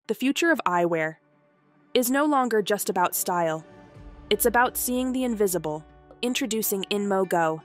The future of eyewear is no longer just about style. It's about seeing the invisible. Introducing INMO Go.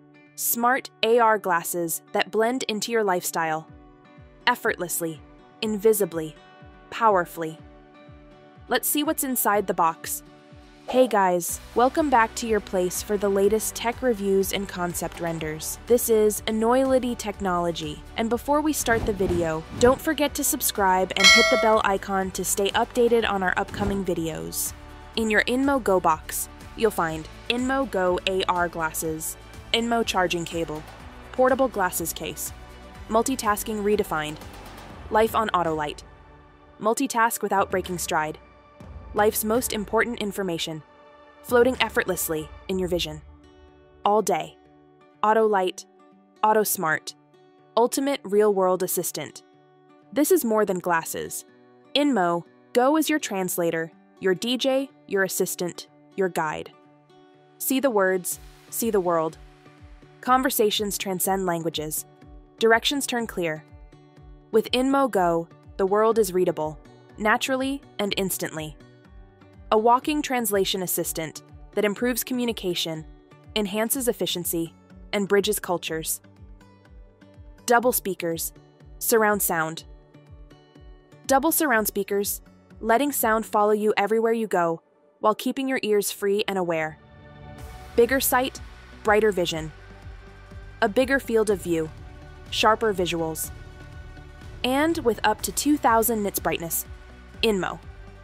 Smart AR glasses that blend into your lifestyle. Effortlessly, invisibly, powerfully. Let's see what's inside the box. Hey guys, welcome back to your place for the latest tech reviews and concept renders. This is Enoylity technology, and before we start the video, don't forget to subscribe and hit the bell icon to stay updated on our upcoming videos. In your INMO Go box, you'll find INMO Go AR glasses, INMO charging cable, portable glasses case, multitasking redefined, life on autolight, multitask without breaking stride, life's most important information, floating effortlessly in your vision. All day. Auto light, auto smart, ultimate real-world assistant. This is more than glasses. INMO Go is your translator, your DJ, your assistant, your guide. See the words, see the world. Conversations transcend languages. Directions turn clear. With INMO Go, the world is readable, naturally and instantly. A walking translation assistant that improves communication, enhances efficiency, and bridges cultures. Double speakers, surround sound. Double surround speakers, letting sound follow you everywhere you go while keeping your ears free and aware. Bigger sight, brighter vision. A bigger field of view, sharper visuals. And with up to 2000 nits brightness, INMO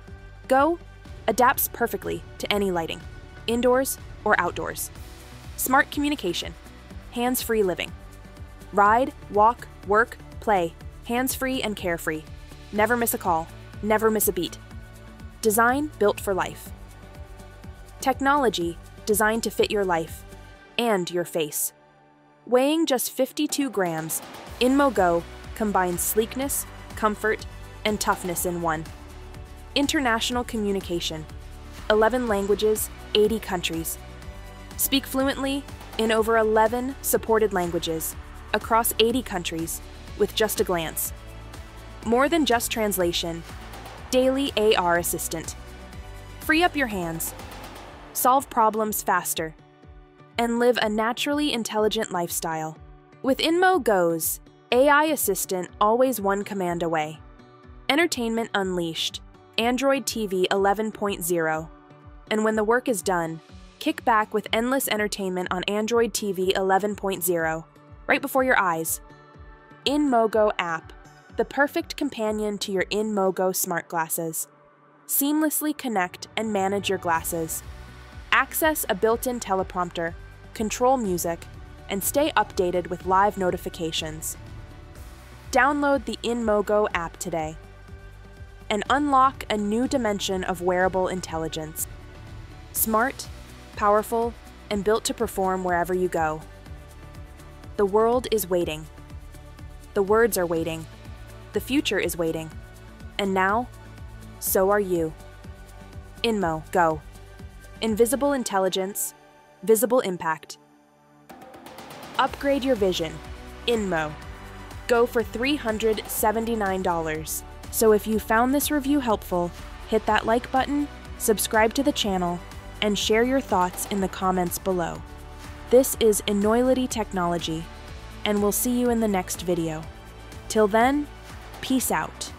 Go adapts perfectly to any lighting, indoors or outdoors. Smart communication, hands-free living. Ride, walk, work, play, hands-free and carefree. Never miss a call, never miss a beat. Design built for life. Technology designed to fit your life and your face. Weighing just 52 grams, INMO Go combines sleekness, comfort, and toughness in one. International communication. 11 languages, 80 countries. Speak fluently in over 11 supported languages across 80 countries with just a glance. More than just translation. Daily AR assistant. Free up your hands. Solve problems faster. And live a naturally intelligent lifestyle. With INMO Go's AI assistant always one command away. Entertainment unleashed. Android TV 11.0. And when the work is done, kick back with endless entertainment on Android TV 11.0, right before your eyes. INMO Go app, the perfect companion to your INMO Go smart glasses. Seamlessly connect and manage your glasses. Access a built-in teleprompter, control music, and stay updated with live notifications. Download the INMO Go app today and unlock a new dimension of wearable intelligence. Smart, powerful, and built to perform wherever you go. The world is waiting. The words are waiting. The future is waiting. And now, so are you. INMO Go. Invisible intelligence, visible impact. Upgrade your vision. INMO Go for $379. So if you found this review helpful, hit that like button, subscribe to the channel, and share your thoughts in the comments below. This is Enoylity technology, and we'll see you in the next video. Till then, peace out.